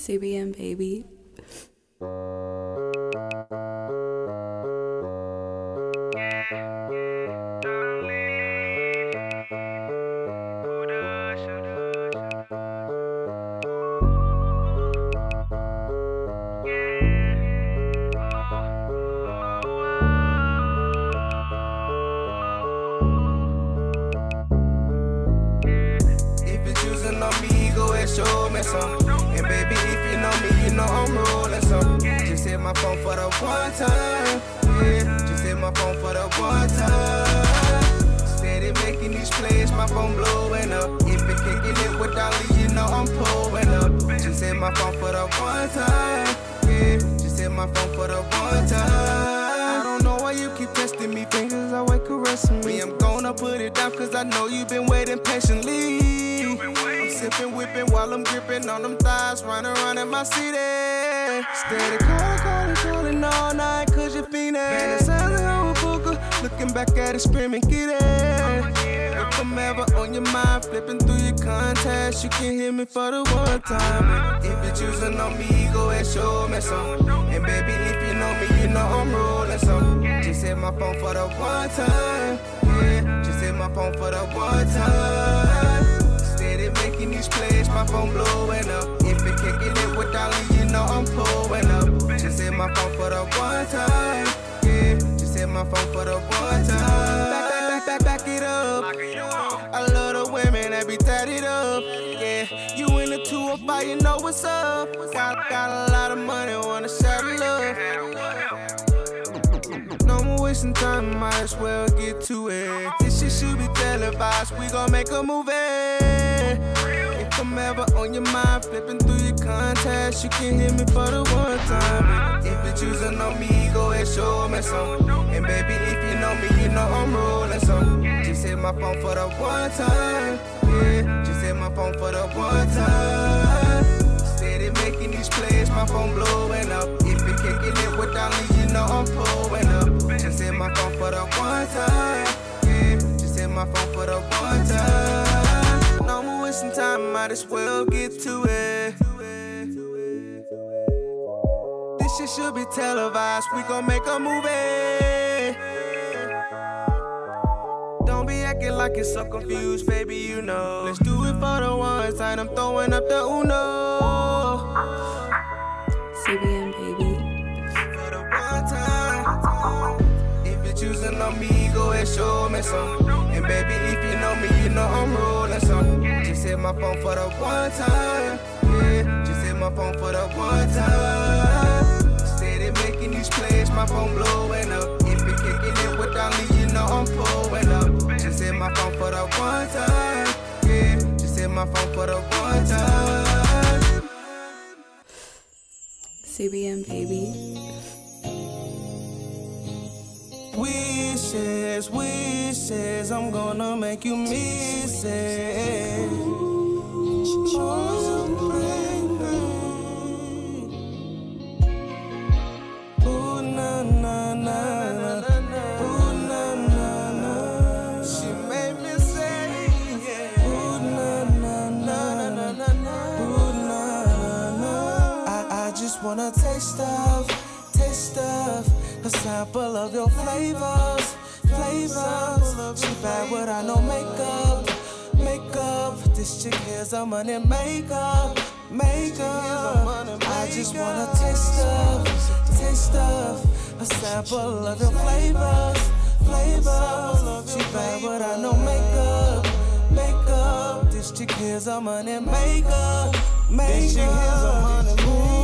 CBM baby. Show me some. And baby, if you know me, you know I'm rolling some. Just hit my phone for the one time. Yeah, just hit my phone for the one time. Steady making these plays, my phone blowing up. If it kicking it with Dolly, you know I'm pulling up. Just hit my phone for the one time. Yeah, just hit my phone for the one time. I don't know why you keep testing me, fingers always caressing me. I'm gonna put it down cause I know you've been waiting patiently. Sipping, whipping while I'm gripping on them thighs, running around in my city. Steady calling all night, cause you're fiending. Fantasizing over Booker, looking back at it, screaming, get it. If I'm ever on your mind, flipping through your contacts, you can hit me for the one time. If you're choosing on me, go ahead, show me some. And baby, if you know me, you know I'm rolling some. Just hit my phone for the one time. Yeah, just hit my phone for the one time. Steady making these plays, my phone blowing up. If it kicking it with Dolly, you know I'm pulling up. Just hit my phone for the one time. Yeah, just hit my phone for the one time. Back it up. I love the women that be tatted up. Yeah, you in the 205, you know what's up. Got a lot of money, wanna share the love. No more wasting time, might as well get to it. This shit should be televised, we gon' make a movie. If I'm ever on your mind, flipping through your contacts, you can hit me for the one time. If you're choosing on me, go ahead, show me some. And baby, if you know me, you know I'm rolling some. Just hit my phone for the one time. Yeah, just hit my phone for the one time. Steady making these plays, my phone blowing up. If it kicking it with Dolly, you know I'm pulling up. Just hit my phone for the one time. Yeah, just hit my phone for the one time. No more wasting time, might as well get to it. This shit should be televised, we gon' make a movie. Don't be acting like you're so confused, baby, you know. Let's do it for the one time, I'm throwing up the Uno. CBM baby. For the one time. If you're choosing on me, go ahead, show me some. And baby, if you know me, you know I'm rolling some. Just hit my phone for the one time. Yeah, just hit my phone for the one time. Steady making these plays, my phone blowing up. If it kicking it with Dolly, you know I'm pulling up. Just hit my phone for the one time. Yeah, just hit my phone for the one time. CBM baby. Wishes, wishes, I'm gonna make you miss it. Oh, baby. Ooh, na, na, na, ooh, na, na, na. She made me say, yeah. Ooh, na, na, na, na, na, na. Ooh, na, na, na. I just wanna taste of a sample of your flavors. She bad without no makeup. This chick here's a money maker. I just wanna taste of a sample of your flavors. She bad without no makeup. This chick here's a money maker. This chick here's a money maker.